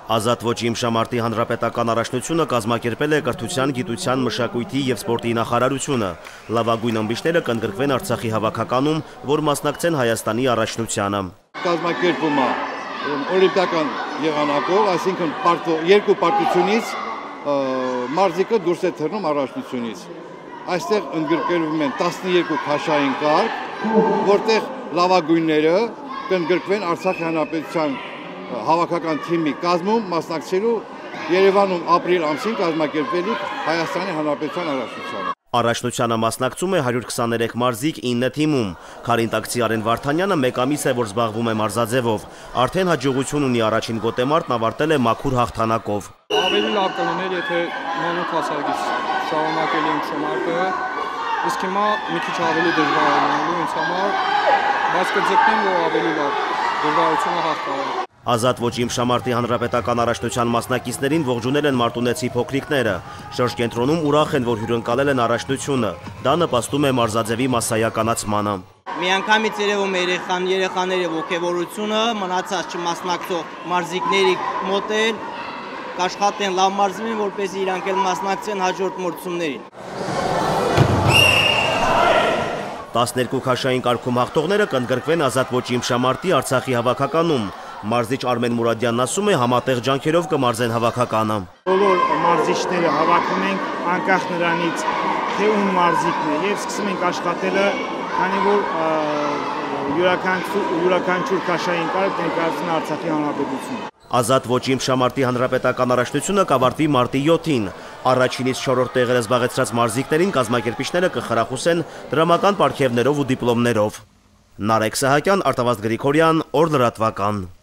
Ազատ ոչ իմշամարտի հանրապետական առաջնությունը կազմակերպել է կրթության, գիտության, մշակույթի և սպորտի նախարարությունը։ Լավագույն ըմբիշները կընդգրկվեն Արցախի հավաքականում, որ մասնակցեն Հայաստանի առաջնությանը։ Կազմակերպումը օլիմպիական եղանակով, այսինքն երկու պարտությունից մարզիկը դուրս է թռնում առաջնությունից։ Այստեղ ընդգրկվում են 12 քաշային կարգ, որտեղ լավագույնները կընդգրկվեն Արցախի հանրապետության հավաքական թիմի կազմում մասնակցելու Երևանում ապրիլ ամսին կազմակերպվելիք Հայաստանի Հանրապետության առաջնությանը։ Առաջնությանը մասնակցում է 123 մարզիկ 9 թիմում։ Քարինտակցի Արեն Վարդանյանը մեկ ամիս է, որ զբաղվում է մարզաձևով։ Արդեն հաջողություն ունի առաջին գոտեմարտն ավարտել է մաքուր հաղթանակով։ Ավելի լավ կլիներ, եթե մանուկ հասակից շարունակել ենք շմարտը, իսկ հիմա մի քիչ ավելի դժվար է լինելու ինձ համար, բայց կձգտեմ, որ ավելի լավ դժվարությունը հաղթահարել։ Ազատ ոչ իմշամարտի հանրապետական առաջնության մասնակիցներին ողջունել են մարտունեցի փոքրիկները։ Շրջկենտրոնում ուրախ են, որ հյուրընկալել են առաջնությունը։ Դա նպաստում է մարզաձևի մասսայականացմանը։ Միանգամից երևում է երեխաների ոգևորությունը, մնացած չմասնակցող մարզիկների մոտ էլ կաշխատեն լավ մարզվին, որպեսզի իրանք էլ մասնակցեն հաջորդ մրցումներին։ 12 քաշային կարգում հաղթողները կընդգրկվեն ազատ ոչ իմշամարտի Արցախի հավաքականում։ Մարզիչ Արմեն Մուրադյանն ասում է, համատեղ ջանքերով կմարզեն հավաքականը։ Բոլոր մարզիչները հավաքում ենք անկախ նրանից, թե ում մարզիկն է, եւ սկսում ենք աշխատելը, քանի որ յուրաքանչյուր քաշային կարգ ներկայացնում է Արցախի հանրապետությունը։ Ազատ ոչ իմշամարտի հանրապետական առաջնությունը կավարտվի մարտի 7-ին։ Առաջինից 4-րդ տեղերը զբաղեցրած մարզիկներին կազմակերպիչները կխրախուսեն դրամական պարգևներով ու դիպլոմներով։ Նարեկ Սահակյան, Արտավազդ Գրիգորյան, Օր լրատվական։